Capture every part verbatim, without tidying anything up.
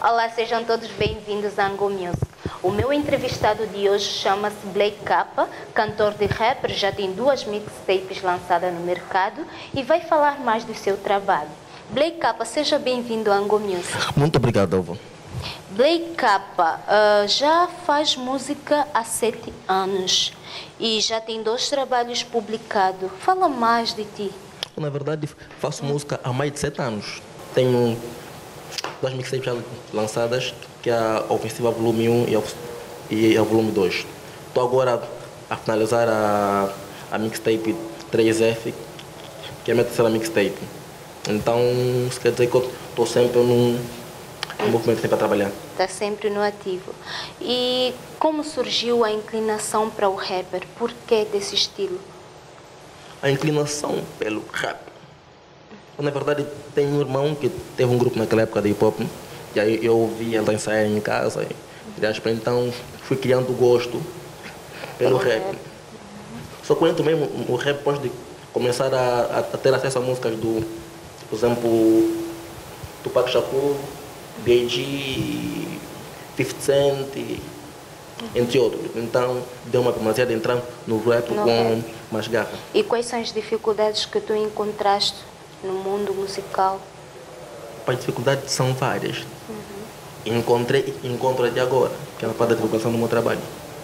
Olá, sejam todos bem-vindos a Ango Music. O meu entrevistado de hoje chama-se Blake Kappa, cantor de rapper, já tem duas mixtapes lançadas no mercado e vai falar mais do seu trabalho. Blake Kappa, seja bem-vindo a Ango Music. Muito obrigado, Alva. Blake Kappa uh, já faz música há sete anos e já tem dois trabalhos publicados. Fala mais de ti. Na verdade, faço música há mais de sete anos. Tenho duas mixtapes já lançadas, que é a Ofensiva Volume um e a, e a Volume dois. Estou agora a finalizar a, a mixtape três F, que é a minha terceira mixtape. Então, isso quer dizer que eu estou sempre num, num movimento sempre a trabalhar. Está sempre no ativo. E como surgiu a inclinação para o rapper? Por que desse estilo? A inclinação pelo rap. Na verdade, tenho um irmão que teve um grupo naquela época de hip-hop, e aí eu ouvi ela ensaiar em casa, e, então fui criando gosto pelo rap. rap. Só que também o rap pode começar a, a ter acesso a músicas do, por exemplo, Tupac Shakur, B G, fifty Cent, entre outros. Então deu uma primazia de entrar no rap no com rap. mais garra. E quais são as dificuldades que tu encontraste no mundo musical? As dificuldades são várias. Uhum. Encontrei e encontro até agora, que é a parte da divulgação do meu trabalho.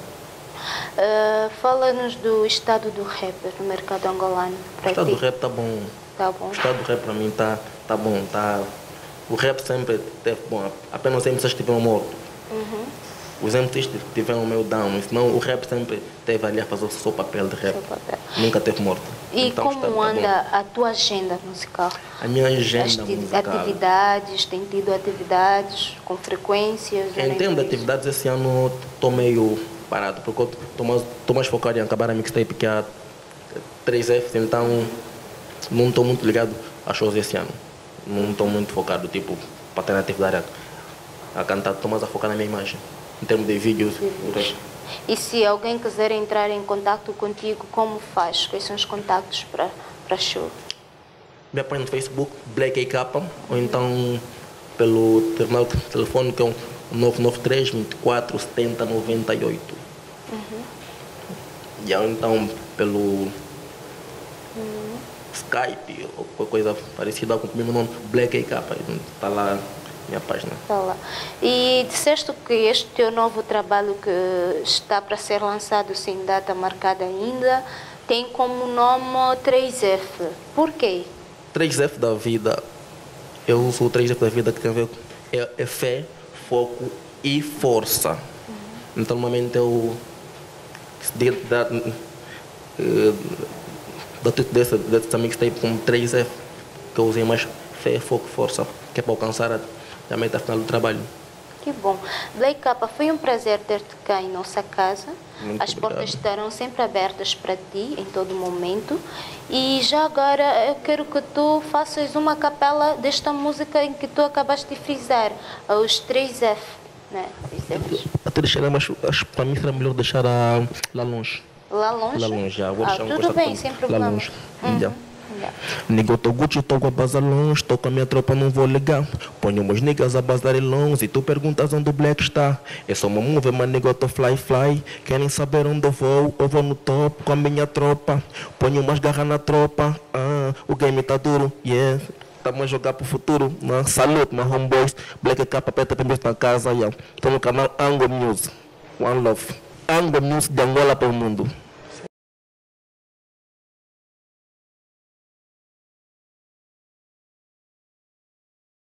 Uh, Fala-nos do estado do rapper no mercado angolano. O estado ti. do rap está bom. Tá bom. O estado do rap para mim está tá bom. Tá... O rap sempre teve bom. Apenas sempre vocês estiveram mortos. Uhum. Os M Cs tiveram meio down, senão o rap sempre teve ali a fazer o seu papel de rap. Papel. Nunca teve morto. E então, como anda a tua agenda musical? A minha agenda As musical. Atividades, tem tido atividades com frequências? Em termos de atividades, esse ano estou meio parado, porque estou mais, mais focado em acabar a mixtape que é a três F, então não estou muito ligado a shows esse ano. Não estou muito focado, tipo, para ter atividade a, a cantar, estou mais a focar na minha imagem. Em termos de vídeos. De vídeos. E se alguém quiser entrar em contato contigo, como faz? Quais são os contactos para, para show? Me apanha no Facebook, Blake Kappa, ou então pelo terminal telefônico que é o nove nove três, vinte e quatro, setenta, noventa e oito. Uhum. E ou então pelo uhum. Skype ou qualquer coisa parecida com o meu nome, Blake Kappa, está lá. Minha página. Tá lá. E disseste que este teu novo trabalho que está para ser lançado sem data marcada ainda tem como nome três F. Por quê? três F da vida. Eu uso o três F da vida que tem a ver com é, é fé, foco e força. Uhum. Então normalmente eu dá o título dessa, dessa mixtape como três F, que eu usei mais fé, foco e força, que é para alcançar a a meta final do trabalho. Que bom. Blake Kappa, foi um prazer ter-te cá em nossa casa. Muito As obrigado. portas estarão sempre abertas para ti em todo momento. E já agora eu quero que tu faças uma capela desta música em que tu acabaste de frisar, os três F. Né? Até deixar, mas acho que para mim será melhor deixar a, lá longe. Lá longe? Lá longe, já. Vou ah, deixar tudo um bem, sem problema. Lá longe. Uhum. Já. Nigga, eu tô Gucci, tô com a base longe, tô com a minha tropa, não vou ligar. Ponho meus niggas a bazar longe e tu perguntas onde o Black está. É só uma move, mas nigga, eu tô fly fly. Querem saber onde eu vou? Eu vou no top com a minha tropa. Ponho umas garras na tropa. Ah, o game tá duro, yeah. Estamos a jogar pro futuro. Né? Salute, my homeboys. Blake Kappa, peta primeiro na casa. Yeah. Tô no canal Ango Music. One love. Ango Music de Angola para o mundo.